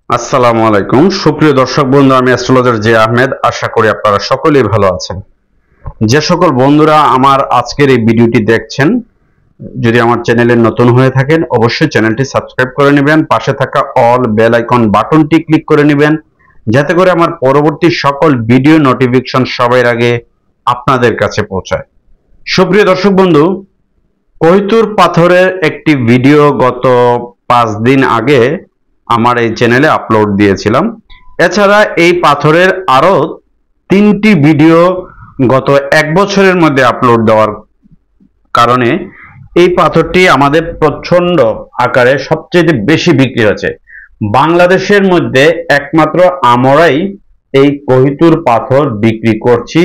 আসসালামু আলাইকুম সুপ্রিয় দর্শক বন্ধু, আমি অ্যাস্ট্রোলজার জে আহমেদ। আশা করি আপনারা সকলেই ভালো আছেন। যে সকল বন্ধুরা আমার আজকের এই ভিডিওটি দেখছেন, যদি আমার চ্যানেলে নতুন হয়ে থাকেন অবশ্যই চ্যানেলটি সাবস্ক্রাইব করে নেবেন, পাশে থাকা অল বেল আইকন বাটনটি ক্লিক করে নেবেন, যাতে করে আমার পরবর্তী সকল ভিডিও নোটিফিকেশন সবার আগে আপনাদের কাছে পৌঁছায়। সুপ্রিয় দর্শক বন্ধু, কৈতুর পাথরের একটি ভিডিও গত 5 দিন আগে আমার এই চ্যানেলে আপলোড দিয়েছিলাম। এছাড়া এই পাথরের আরো 3টি ভিডিও গত 1 বছরের মধ্যে আপলোড দেওয়ার কারণে এই পাথরটি আমাদের প্রচন্ড আকারে সবচেয়ে বেশি বিক্রি হচ্ছে। বাংলাদেশের মধ্যে একমাত্র আমরাই এই কৈতুর পাথর বিক্রি করছি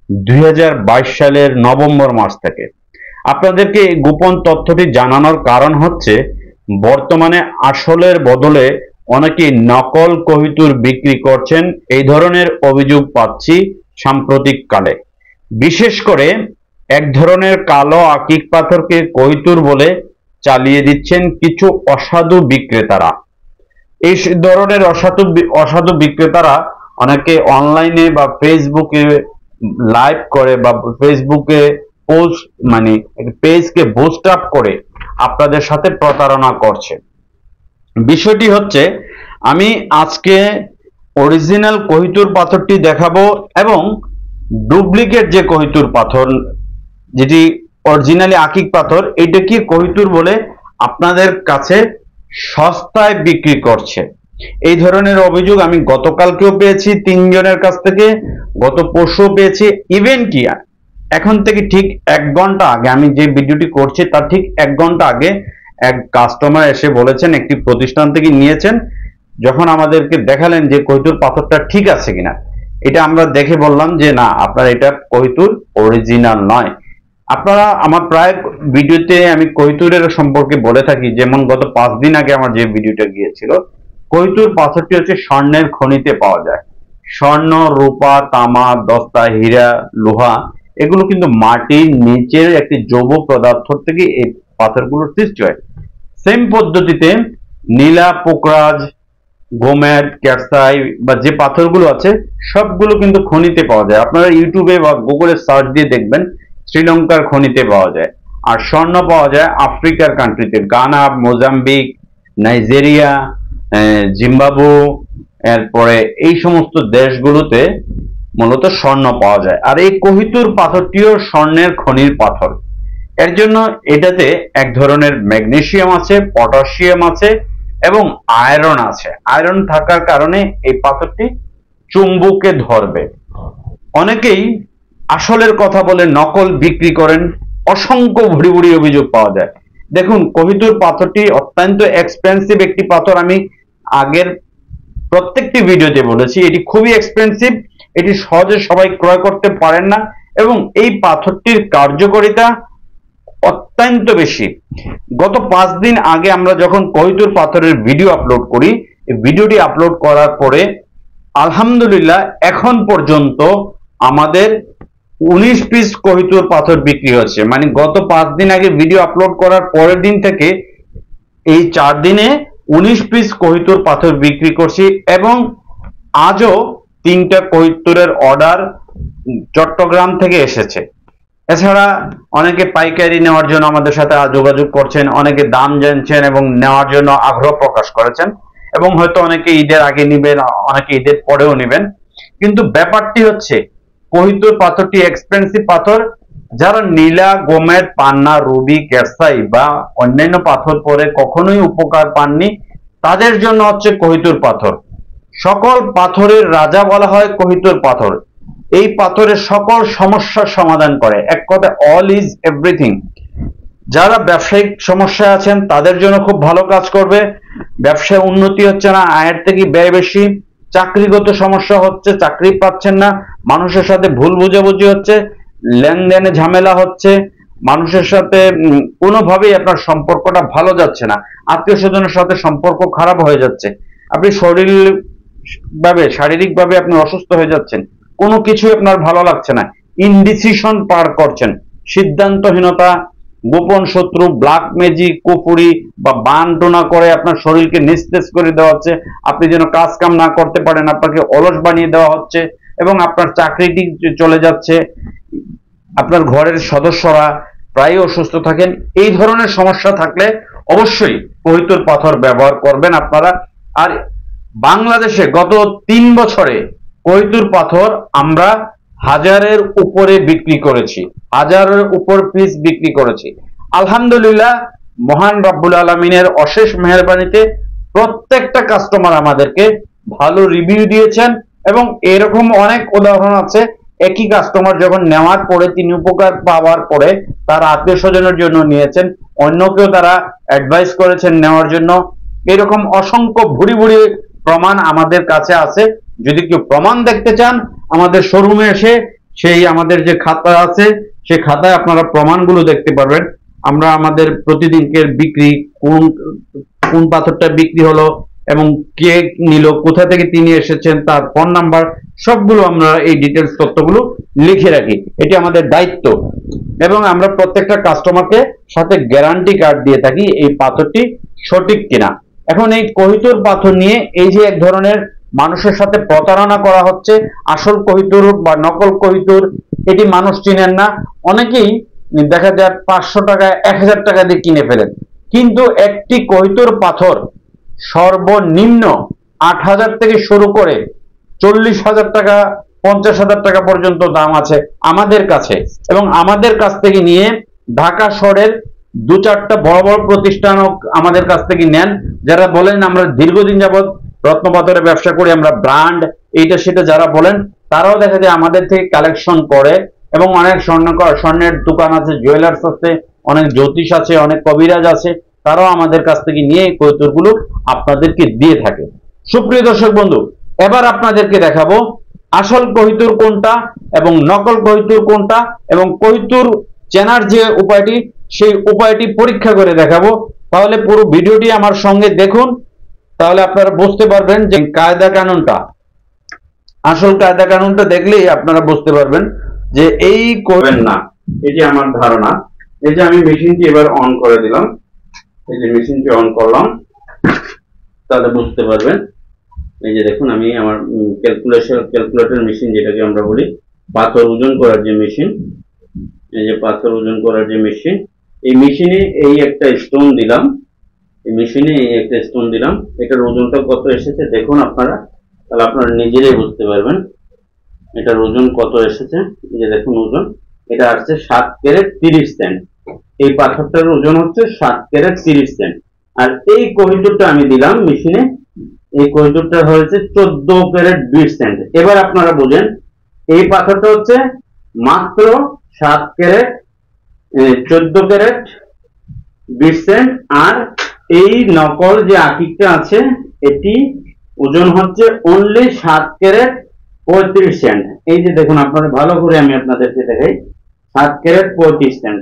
2022 সালের নভেম্বর মাস থেকে। আপনাদেরকে এই গোপন তথ্যটি জানানোর কারণ হচ্ছে, বর্তমানে আসলের বদলে অনেকেই নকল কৈতুর বিক্রি করছেন, এই ধরনের অভিযোগ পাচ্ছি সাম্প্রতিক কালে। বিশেষ করে এক ধরনের কালো আকিক পাথরকে কৈতুর বলে চালিয়ে দিচ্ছেন কিছু অসাধু বিক্রেতারা। এই ধরনের অসাধু বিক্রেতারা অনেকে অনলাইনে বা ফেসবুকে লাইভ করে বা ফেসবুকে পোস্ট পেজকে বুস্ট আপ করে আপনাদের সাথে প্রতারণা করছে। বিষয়টি হচ্ছে, আমি আজকে অরিজিনাল কৈতুর পাথরটি দেখাবো এবং ডুপ্লিকেট যে কৈতুর পাথর, যেটি অরিজিনালি আকিক পাথর, এটা কি কৈতুর বলে আপনাদের কাছে সস্তায় বিক্রি করছে। এই ধরনের অভিযোগ আমি গতকালকেও পেয়েছি 3 জনের কাছ থেকে, গত পরশুও পেয়েছি। ইভেন কি এখন থেকে ঠিক 1 ঘন্টা আগে, আমি যে ভিডিওটি করছি তার ঠিক 1 ঘন্টা আগে এক কাস্টমার এসে বলেছেন একটি প্রতিষ্ঠান থেকে নিয়েছেন। যখন আমাদেরকে দেখালেন যে কৈতুর পাথরটা ঠিক আছে কিনা, এটা আমরা দেখে বললাম যে না, আপনার এটা কৈতুর অরিজিনাল নয়। আপনারা আমার প্রায় ভিডিওতে আমি কৈতুরের সম্পর্কে বলে থাকি, যেমন গত 5 দিন আগে আমার যে ভিডিওটা গিয়েছিল, কৈতুর পাথরটি হচ্ছে স্বর্ণের খনিতে পাওয়া যায়। স্বর্ণ, রূপা, তামা, দস্তা, হীরা, লোহা, এগুলো কিন্তু মাটির নিচের একটি জৈব পদার্থ থেকে এই পাথরগুলোর সৃষ্টি হয়। সেম পদ্ধতিতে নীলা, পোকরাজ, গোমেদ, ক্যাটসাই বা যে পাথরগুলো আছে সবগুলো কিন্তু খনিতে পাওয়া যায়। আপনারা ইউটিউবে বা গুগলে সার্চ দিয়ে দেখবেন, শ্রীলঙ্কার খনিতে পাওয়া যায়। আর স্বর্ণ পাওয়া যায় আফ্রিকার কান্ট্রিতে, গানা, মোজাম্বিক, নাইজেরিয়া, জিম্বাবু, এরপরে এই সমস্ত দেশগুলোতে মূলত স্বর্ণ পাওয়া যায়। আর এই কৈতুর পাথরটিও স্বর্ণের খনির পাথর। এর জন্য এটাতে এক ধরনের ম্যাগনেসিয়াম আছে, পটাশিয়াম আছে এবং আয়রন আছে। আয়রন থাকার কারণে এই পাথরটি চুম্বকে ধরবে। অনেকেই আসলের কথা বলে নকল বিক্রি করেন, অসংখ্য ভুড়ি ভুড়ি অভিযোগ পাওয়া যায়। দেখুন, কৈতুর পাথরটি অত্যন্ত এক্সপেন্সিভ একটি পাথর। আমি আগের প্রত্যেকটি ভিডিওতে বলেছি এটি খুবই এক্সপেন্সিভ, এটি সহজে সবাই ক্রয় করতে পারেন না এবং এই পাথরটির কার্যকারিতা অত্যন্ত বেশি। গত 5 দিন আগে আমরা যখন কৈতুর পাথরের ভিডিও আপলোড করি, এই ভিডিওটি আপলোড করার পরে আলহামদুলিল্লাহ এখন পর্যন্ত আমাদের 19 পিস কৈতুর পাথর বিক্রি হচ্ছে। মানে গত 5 দিন আগে ভিডিও আপলোড করার পরের দিন থেকে এই 4 দিনে 19 পিস কৈতুর পাথর বিক্রি করছি এবং আজও 3টা কৈতুরের অর্ডার চট্টগ্রাম থেকে এসেছে। এছাড়া অনেকে পাইকারি নেওয়ার জন্য আমাদের সাথে যোগাযোগ করছেন, অনেকে দাম জানছেন এবং নেওয়ার জন্য আগ্রহ প্রকাশ করেছেন, এবং হয়তো অনেকে ঈদের আগে নেবেন, অনেকে ঈদের পরেও নেবেন। কিন্তু ব্যাপারটি হচ্ছে, কৈতুর পাথরটি এক্সপেন্সিভ পাথর। যারা নীলা, গোমেদ, পান্না, রুবি, ক্যাটসাই বা অন্যান্য পাথর পরে কখনোই উপকার পাননি, তাদের জন্য হচ্ছে কৈতুর পাথর। সকল পাথরের রাজা বলা হয় কৈতুর পাথর। এই পাথরের সকল সমস্যার সমাধান করে, এক কথা অল ইজ এভরিথিং। যারা ব্যবসায়িক সমস্যায় আছেন তাদের জন্য খুব ভালো কাজ করবে। ব্যবসায় উন্নতি হচ্ছে না, আয়ের থেকে ব্যয় বেশি, চাকরিগত সমস্যা হচ্ছে, চাকরি পাচ্ছেন না, মানুষের সাথে ভুল বুঝাবুঝি হচ্ছে, লেনদেনে ঝামেলা হচ্ছে, মানুষের সাথে কোনোভাবেই আপনার সম্পর্কটা ভালো যাচ্ছে না, আত্মীয় স্বজনের সাথে সম্পর্ক খারাপ হয়ে যাচ্ছে, আপনি শারীরিকভাবে আপনি অসুস্থ হয়ে যাচ্ছেন, কোনো কিছু আপনার ভালো লাগছে না, ইনডিসিশন পার করছেন, সিদ্ধান্তহীনতা, গোপন শত্রু, ব্ল্যাক ম্যাজিক, কুফুরি বা বান টোনা করে আপনার শরীরকে নিস্তেজ করে দেওয়া হচ্ছে, আপনি যেন কাজ কাম না করতে পারেন, আপনাকে অলস বানিয়ে দেওয়া হচ্ছে এবং আপনার চাকরিটি চলে যাচ্ছে, আপনার ঘরের সদস্যরা প্রায় অসুস্থ থাকেন। এই ধরনের সমস্যা থাকলে অবশ্যই কহিতুর পাথর ব্যবহার করবেন আপনারা। আর বাংলাদেশে গত 3 বছরে কহিতুর পাথর আমরা হাজারের উপরে বিক্রি করেছি, হাজারের উপর পিস বিক্রি করেছি। আলহামদুলিল্লাহ, মহান রব্বুল আলমিনের অশেষ মেহেরবানিতে প্রত্যেকটা কাস্টমার আমাদেরকে ভালো রিভিউ দিয়েছেন এবং এরকম অনেক উদাহরণ আছে। একই কাস্টমার যখন নেওয়ার পরে, তিনি উপকার পাওয়ার পরে তার আত্মীয় স্বজনের জন্য নিয়েছেন, অন্যকেও তারা অ্যাডভাইস করেছেন নেওয়ার জন্য। এরকম অসংখ্য ভুরি ভুরি প্রমাণ আমাদের কাছে আছে। যদি কেউ প্রমাণ দেখতে চান, আমাদের শোরুমে এসে সেই আমাদের যে খাতা আছে সেই খাতায় আপনারা প্রমাণগুলো দেখতে পারবেন। আমরা আমাদের প্রতিদিনকের বিক্রি, কোন কোন পাথরটা বিক্রি হলো এবং কে নিল, কোথা থেকে তিনি এসেছেন, তার ফোন নাম্বার, সবগুলো আমরা এই ডিটেলস তথ্যগুলো লিখে রাখি। এটি আমাদের দায়িত্ব এবং আমরা প্রত্যেকটা কাস্টমারকে সাথে গ্যারান্টি কার্ড দিয়ে থাকি এই পাথরটি সঠিক কিনা। এখন এই কহিতুর পাথর নিয়ে এই যে এক ধরনের মানুষের সাথে প্রতারণা করা হচ্ছে, আসল কহিতুর বা নকল কহিতুর, এটি মানুষ চিনেন না। অনেকেই দেখা যায় 500 টাকা 1000 টাকা দিয়ে কিনে ফেলেন, কিন্তু একটি কহিতুর পাথর সর্বনিম্ন 8000 থেকে শুরু করে 40,000 টাকা, 50,000 টাকা পর্যন্ত দাম আছে আমাদের কাছে। এবং আমাদের কাছ থেকে নিয়ে ঢাকা শহরের 2-4টা বড় বড় প্রতিষ্ঠানও আমাদের কাছ থেকে নেন, যারা বলেন আমরা দীর্ঘদিন যাবৎ রত্নপাথরের ব্যবসা করি, আমরা ব্র্যান্ড এইটা সেটা যারা বলেন, তারাও দেখা যায় আমাদের থেকে কালেকশন করে। এবং অনেক স্বর্ণের দোকান আছে, জুয়েলার্স আছে, অনেক জ্যোতিষ আছে, অনেক কবিরাজ আছে, তারাও আমাদের কাছ থেকে নিয়ে এই কৌতুকগুলো আপনাদেরকে দিয়ে থাকে। সুপ্রিয় দর্শক বন্ধু, এবার আপনাদেরকে দেখাবো আসল কহিতুর কোনটা এবং নকল কহিতুর কোনটা, এবং কহিতুর চেনার যে উপায়টি, সেই উপায়টি পরীক্ষা করে দেখাবো। তাহলে পুরো ভিডিওটি আমার সঙ্গে দেখুন, তাহলে আপনারা বুঝতে পারবেন যে কায়দা কানুনটা, আসল কায়দা কানুনটা দেখলেই আপনারা বুঝতে পারবেন যে এই করবেন না। এটি আমার ধারণা। এই যে আমি মেশিনটি এবার অন করে দিলাম, এই যে মেশিনটি অন করলাম, তাহলে বুঝতে পারবেন। এই যে দেখুন, আমি আমার ক্যালকুলেটর মেশিন, যেটাকে আমরা বলি পাথর ওজন করার যে মেশিন, এই যে পাথর ওজন করার যে মেশিন, এই মেশিনে এই একটা স্টোন দিলাম, এই মেশিনে এই একটা স্টোন দিলাম। এটার ওজনটা কত এসেছে দেখুন আপনারা, তাহলে আপনারা নিজেরাই বুঝতে পারবেন এটার ওজন কত এসেছে। এই যে দেখুন ওজন, এটা আসছে 7 ক্যারেট 30 সেন্ট। এই পাথরটার ওজন হচ্ছে 7 ক্যারেট 30 সেন্ট। আর এই কহিতুরটা আমি দিলাম মেশিনে, এই কহিতুরটা হয়েছে 14 ক্যারেট 20 সেন্ট। এবার আপনারা বুঝেন, এই পাথরটা হচ্ছে মাত্র 7 ক্যারেট 14 ক্যারেট 20 সেন্ট, আর এই নকল যে আকিকটা আছে এটি ওজন হচ্ছে অনলি 7 ক্যারেট 35 সেন্ট। এই যে দেখুন, আপনারা ভালো করে আমি আপনাদেরকে দেখাই, 7 ক্যারেট 35 সেন্ট।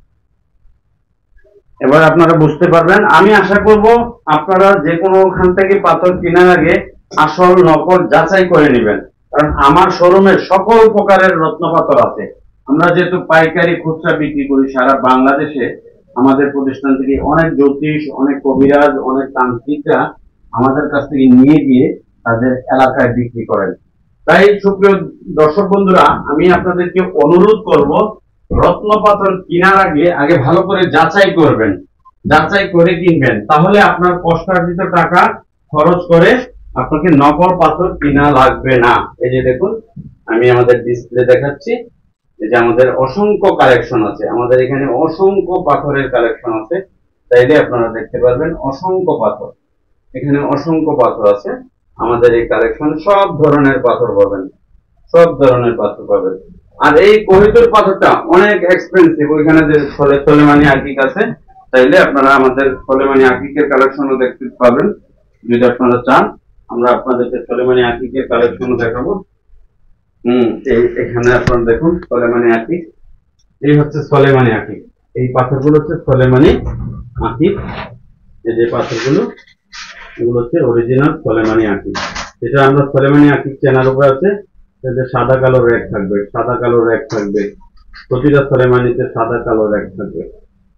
এবার আপনারা বুঝতে পারবেন। আমি আশা করব আপনারা যে কোনো ওখান থেকে পাথর কেনার আগে আসল নকল যাচাই করে নেবেন, কারণ আমার শোরুমে সকল প্রকারের রত্ন পাথর আছে। আমরা যেহেতু পাইকারি খুচরা বিক্রি করি সারা বাংলাদেশে, আমাদের প্রতিষ্ঠান থেকে অনেক জ্যোতিষ, অনেক কবিরাজ, অনেক তান্ত্রিকরা আমাদের কাছ থেকে নিয়ে গিয়ে তাদের এলাকায় বিক্রি করেন। তাই সুপ্রিয় দর্শক বন্ধুরা, আমি আপনাদেরকে অনুরোধ করব, রত্ন পাথর কেনার আগে ভালো করে যাচাই করবেন, যাচাই করে কিনবেন, তাহলে আপনার কষ্টার্জিত টাকা খরচ করে আপনাকে নকল পাথর কিনা লাগবে না। এই যে দেখুন, আমি আমাদের ডিসপ্লে দেখাচ্ছি, এই যে আমাদের অসংখ্য কালেকশন আছে, আমাদের এখানে অসংখ্য পাথরের কালেকশন আছে, তাইলে আপনারা দেখতে পারবেন অসংখ্য পাথর, এখানে অসংখ্য পাথর আছে। আমাদের এই কালেকশন সব ধরনের পাথর পাবেন, সব ধরনের পাথর পাবেন। আর এই কহিতুর পাথরটা অনেক এক্সপেন্সিভ, ওইখানে যে সোলেমানি আকিক আছে, তাইলে আপনারা আমাদের সোলেমানি আকিকের কালেকশনও দেখতে পাবেন। যদি আপনারা চান, আমরা আপনাদেরকে সোলেমানি আকিকের কালেকশনও দেখাবো। এখানে আপনারা দেখুন সোলেমানি আকিক, এই হচ্ছে সোলেমানি আকিক, এই পাথরগুলো হচ্ছে সোলেমানি আকিক। এই যে পাথরগুলো, এগুলো হচ্ছে অরিজিনাল সোলেমানি আকিক। যেটা আমরা সোলেমানি আকিক চেনার উপর আছে, যে সাদা কালো র্যাক থাকবে, সাদা কালো র্যাক থাকবে, প্রতিটা সোলেমানিতে সাদা কালো র্যাক থাকবে।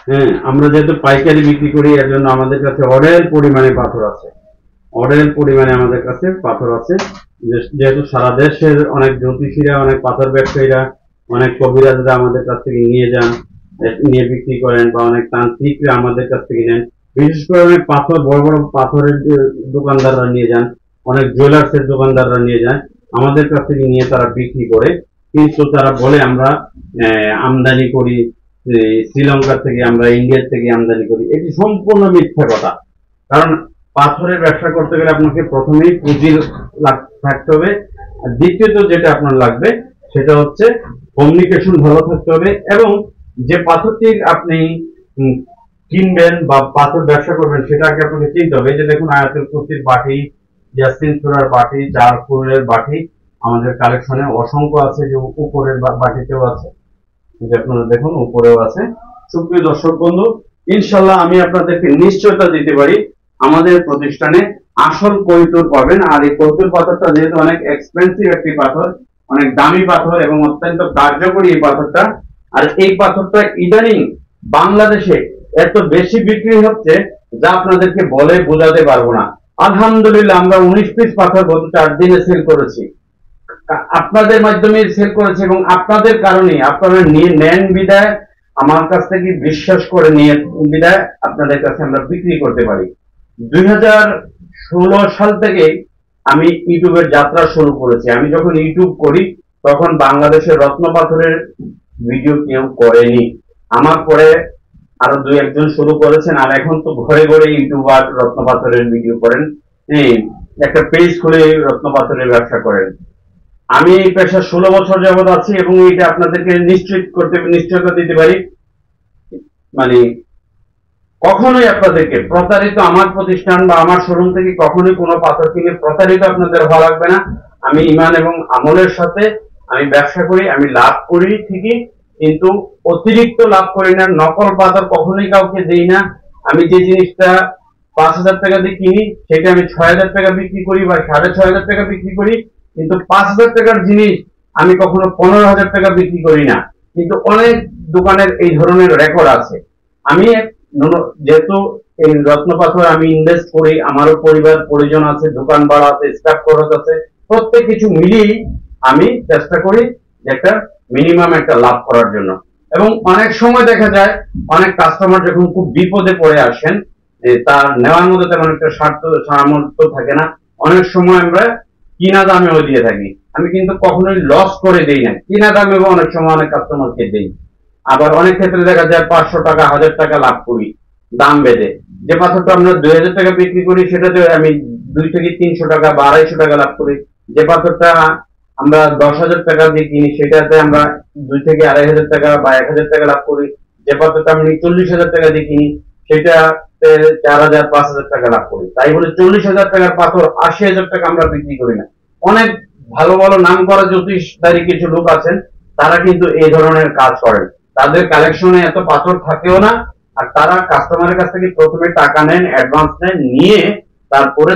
হ্যাঁ, আমরা যেহেতু পাইকারি বিক্রি করি এর জন্য আমাদের কাছে অঢেল পরিমাণে পাথর আছে। অঢেল পরিমাণে আমাদের কাছে পাথর আছে। যেহেতু সারা দেশের অনেক জ্যোতিষীরা, অনেক পাথর ব্যবসায়ীরা, অনেক কবিরাজরা আমাদের কাছ থেকে নিয়ে যান, নিয়ে বিক্রি করেন, বা অনেক তান্ত্রিকরা আমাদের কাছ থেকে নেন। বিশেষ করে অনেক পাথর, বড় বড় পাথরের দোকানদাররা নিয়ে যান, অনেক জুয়েলার্সের দোকানদাররা নিয়ে যান, আমাদের কাছ থেকে নিয়ে তারা বিক্রি করে। কিন্তু তারা বলে আমরা আমদানি করি শ্রীলঙ্কা থেকে, আমরা ইন্ডিয়া থেকে আমদানি করি। এটি সম্পূর্ণ মিথ্যা কথা। কারণ পাথরের ব্যবসা করতে গেলে আপনাকে প্রথমেই পুঁজি থাকতে হবে, আর দ্বিতীয়ত যেটা আপনার লাগবে সেটা হচ্ছে কমিউনিকেশন ভালো থাকতে হবে, এবং যে পাথরটি আপনি কিনবেন বা পাথর ব্যবসা করবেন সেটা আগে আপনাকে চিনতে হবে। এই যে দেখুন, আয়াতুল কুরসির বাটি, ইয়াসিন সূরার বাটি, চার ফুলের বাটি আমাদের কালেকশনে অসংখ্য আছে। যে উপরের বাটিতেও আছে, যে আপনারা দেখুন উপরেও আছে। সুপ্রিয় দর্শক বন্ধু, ইনশাল্লাহ আমি আপনাদেরকে নিশ্চয়তা দিতে পারি আমাদের প্রতিষ্ঠানে আসল কৈতুর পাবেন। আর এই কৈতুর পাথরটা যেহেতু অনেক এক্সপেন্সিভ একটি পাথর, অনেক দামি পাথর এবং অত্যন্ত কার্যকরী এই পাথরটা। আর এই পাথরটা ইদানিং বাংলাদেশে এত বেশি বিক্রি হচ্ছে যা আপনাদেরকে বলে বোঝাতে পারবো না। আলহামদুলিল্লাহ, আমরা 19 পিস পাথর গত 4 দিনে সেল করেছি। আপনাদের মাধ্যমে সেল করেছে, এবং আপনাদের কারণে আপনারা নিয়ে নেন বিদায়, আমার কাছ থেকে বিশ্বাস করে নিয়ে বিদায় আপনাদের কাছে আমরা বিক্রি করতে পারি। 2016 সাল থেকে আমি ইউটিউবের যাত্রা শুরু করেছি। আমি যখন ইউটিউব করি তখন বাংলাদেশের রত্ন পাথরের ভিডিও কেউ করেনি। আমার পরে আরো 2-1 জন শুরু করেছেন, আর এখন তো ঘরে ঘরে ইউটিউবার রত্ন পাথরের ভিডিও করেন, একটা পেজ খুলে রত্ন পাথরের ব্যবসা করেন। আমি এই পেশা 16 বছর যাবত আছি, এবং এটা আপনাদেরকে নিশ্চয়তা দিতে পারি, মানে কখনোই আপনাদেরকে প্রতারিত, আমার প্রতিষ্ঠান বা আমার শোরুম থেকে কখনোই কোনো পাথর কিনে প্রতারিত আপনাদের হওয়া লাগবে না। আমি ইমান এবং আমলের সাথে আমি ব্যবসা করি, আমি লাভ করি ঠিকই, কিন্তু অতিরিক্ত লাভ করি না। নকল পাথর কখনোই কাউকে দিই না। আমি যে জিনিসটা 5,000 টাকা দিয়ে কিনি সেটা আমি 6,000 টাকা বিক্রি করি বা 6,500 টাকা বিক্রি করি, কিন্তু 5,000 টাকার জিনিস আমি কখনো 15,000 টাকা বিক্রি করি না। কিন্তু অনেক দোকানের এই ধরনের রেকর্ড আছে। আমি যেহেতু এই রত্ন পাথর আমি ইনভেস্ট করি, আমারও পরিবার পরিজন আছে, দোকান ভাড়া আছে, স্টাফ খরচ আছে, প্রত্যেক কিছু মিলিয়ে আমি চেষ্টা করি যে একটা মিনিমাম একটা লাভ করার জন্য। এবং অনেক সময় দেখা যায় অনেক কাস্টমার যখন খুব বিপদে পড়ে আসেন, তার নেওয়ার মধ্যে তেমন একটা সামর্থ্য থাকে না, অনেক সময় আমরা কিনা দামেও দিয়ে থাকি। আমি কিন্তু কখনোই লস করে দেই না, কিনা দামেও অনেক সময় অনেক কাস্টমারকে দেই। আবার অনেক ক্ষেত্রে দেখা যায় 500 টাকা 1,000 টাকা লাভ করি দাম বেঁধে। যে পাথরটা আমরা 2,000 টাকা বিক্রি করি সেটাতে আমি 2 থেকে 300 টাকা বা 250 টাকা লাভ করি। যে পাথরটা আমরা 10,000 টাকা দিয়ে কিনি সেটাতে আমরা 2 থেকে 2,500 টাকা বা 1,000 টাকা লাভ করি। যে পাথরটা আমি 40,000 টাকা দিয়ে কিনি সেটাতে 4,000 5,000 টাকা লাভ করি। তাই বলে 40,000 টাকার পাথর 80,000 টাকা আমরা বিক্রি করি না। অনেক ভালো ভালো নাম করা জ্যোতিষধারী কিছু লোক আছেন, তারা কিন্তু এই ধরনের কাজ করেন। তাদের কালেকশনে এত পাথর থাকেও না, আর তারা কাস্টমারের কাছ থেকে প্রথমে টাকা নেন, অ্যাডভান্স নেন, নিয়ে তারপরে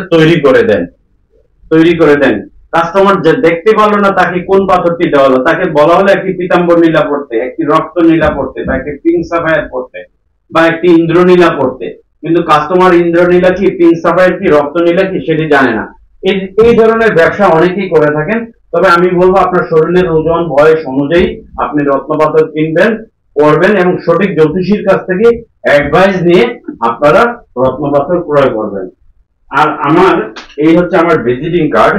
তৈরি করে দেন। কাস্টমার যে দেখতে পারলো না তাকে কোন পাথরটি দেওয়া হলো, তাকে বলা হলো একটি পীতাম্বর নীলা পড়তে, একটি রক্ত নীলা পড়তে, বা একটি পিঙ্ক সাফায়ার পড়তে, বা একটি ইন্দ্রনীলা পড়তে, কিন্তু কাস্টমার ইন্দ্রনীলা কি, পিঙ্ক সাফায়ার কি, রক্ত নীলা কি সেটি জানে না। এই ধরনের ব্যবসা অনেকেই করে থাকেন। তবে আমি বলবো আপনার শরীরের ওজন বয়স অনুযায়ী আপনি রত্ন পাথর কিনবেন, পড়বেন, এবং সঠিক জ্যোতিষীর কাছ থেকে অ্যাডভাইস নিয়ে আপনারা রত্ন পাথর ক্রয় করবেন। আর এই হচ্ছে আমার ভিজিটিং কার্ড,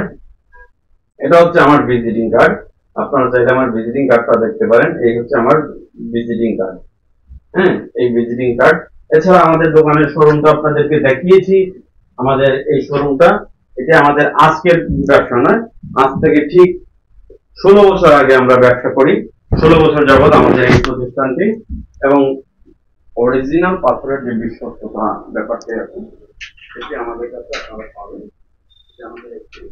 এটা হচ্ছে আমার ভিজিটিং কার্ড। আপনারা চাইলে আমার ভিজিটিং কার্ডটা দেখতে পারেন। এই হচ্ছে আমার ভিজিটিং কার্ড। হ্যাঁ, এই ভিজিটিং কার্ড। এছাড়া আমাদের দোকানের শোরুমটা আপনাদেরকে দেখিয়েছি। আমাদের এই শোরুমটা, এটা আমাদের আজকের ব্যবসা নয়, আজ থেকে ঠিক 16 বছর আগে আমরা ব্যবসা করি। 16 বছর যাবৎ আমাদের এই প্রতিষ্ঠানটি, এবং অরিজিনাল পাথরের যে বিশ্বস্ততা ব্যাপারটি আছে সেটি আমাদের কাছে আপনারা পাবেন। আমাদের একটি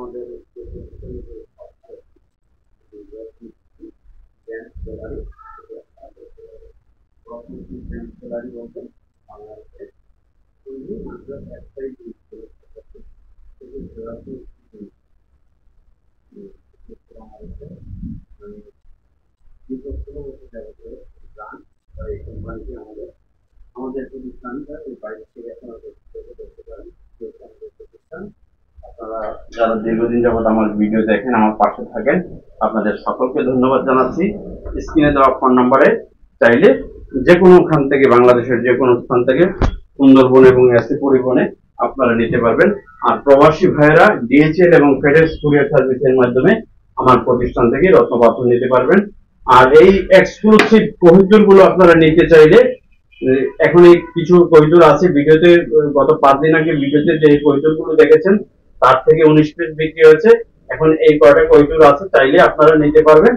আমাদের আমাদের প্রতিষ্ঠানটা এই বাইরে থেকে দেখতে পারেন। আপনারা যারা দীর্ঘদিন যাবত আমার ভিডিও দেখেন, আমার পাশে থাকেন, আপনাদের সকলকে ধন্যবাদ জানাচ্ছি। স্ক্রিনে দেওয়া ফোন নম্বরে চাইলে যে কোনো খান থেকে, বাংলাদেশের যে কোনো স্থান থেকে সুন্দরবন এবং এসি পরিবহনে আপনারা নিতে পারবেন। আর প্রবাসী ভাইয়েরা ডিএচএল এবং ফেডেক্স কুরিয়ার সার্ভিসের মাধ্যমে আমার প্রতিষ্ঠান থেকে রত্নপাথর নিতে পারবেন। আর এই এক্সক্লুসিভ কোহিনূর গুলো আপনারা নিতে চাইলে এখন এই কিছু কোহিনূর আছে ভিডিওতে, গত 5 দিন আগে ভিডিওতে যে কোহিনূর গুলো দেখেছেন তার থেকে 19 পিস বিক্রি হয়েছে। এখন এই কয়টা কোহিনূর আছে, চাইলে আপনারা নিতে পারবেন।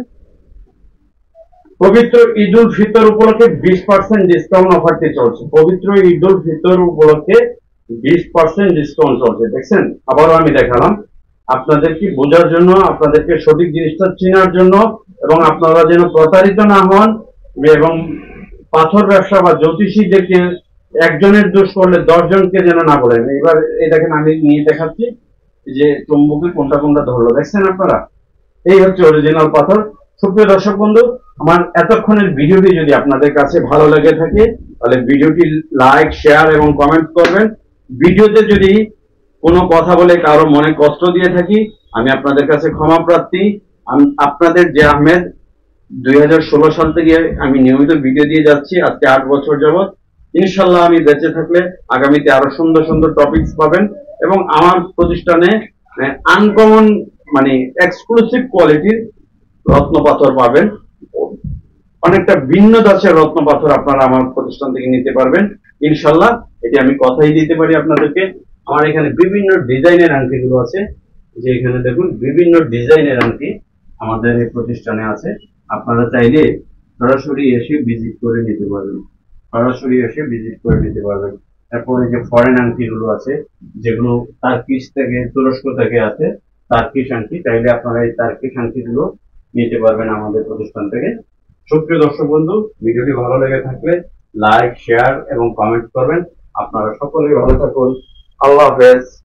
পবিত্র ঈদ উল ফিতর উপলক্ষে 20% ডিসকাউন্ট অফারটি চলছে। পবিত্র ঈদ উল ফিতর উপলক্ষে 20% ডিসকাউন্ট চলছে। দেখছেন, আবারও আমি দেখালাম আপনাদেরকে বোঝার জন্য, আপনাদেরকে সঠিক জিনিসটা চেনার জন্য, এবং আপনারা যেন প্রতারিত না হন এবং পাথর ব্যবসা বা জ্যোতিষীদেরকে একজনের দোষ করলে 10 জনকে যেন না বলেন। এবার এই দেখেন, আমি নিয়ে দেখাচ্ছি যে চুম্বকে কোনটা কোনটা ধরলো, দেখছেন আপনারা? এই হচ্ছে অরিজিনাল পাথর। সুপ্রিয় দর্শক বন্ধু, আমার এতক্ষণের ভিডিওটি যদি আপনাদের কাছে ভালো লেগে থাকে তাহলে ভিডিওটি লাইক, শেয়ার এবং কমেন্ট করবেন। ভিডিওতে যদি কোনো কথা বলে কারো মনে কষ্ট দিয়ে থাকি, আমি আপনাদের কাছে ক্ষমা প্রার্থী। আপনাদের যে আহমেদ 2016 সাল থেকে আমি নিয়মিত ভিডিও দিয়ে যাচ্ছি, আজকে 8 বছর যাবত। ইনশাল্লাহ আমি বেঁচে থাকলে আগামীতে আরো সুন্দর সুন্দর টপিকস পাবেন এবং আমার প্রতিষ্ঠানে আনকমন মানে এক্সক্লুসিভ কোয়ালিটির রত্ন পাথর পাবেন। অনেকটা ভিন্ন ধাঁচের রত্ন পাথর আপনারা আমার প্রতিষ্ঠান থেকে নিতে পারবেন ইনশাল্লাহ। এটি আমি কথাই দিতে পারি আপনাদেরকে। আমার এখানে বিভিন্ন ডিজাইনের আংটিগুলো আছে, যে এখানে দেখুন বিভিন্ন ডিজাইনের আংটি আমাদের এই প্রতিষ্ঠানে আছে। আপনারা চাইলে সরাসরি এসে ভিজিট করে নিতে পারবেন, সরাসরি এসে ভিজিট করে নিতে পারবেন। তারপরে যে ফরেন আংটিগুলো আছে, যেগুলো তার্কিশ থেকে, তুরস্ক থেকে আছে, তার্কিশ আংটি, চাইলে আপনারা এই তার্কিশ আংটিগুলো নিতে পারবেন আমাদের প্রতিষ্ঠান থেকে। সুপ্রিয় দর্শক বন্ধু, ভিডিওটি ভালো লেগে থাকলে লাইক, শেয়ার এবং কমেন্ট করবেন। আপনারা সকলেই ভালো থাকুন। আল্লাহ হাফেজ।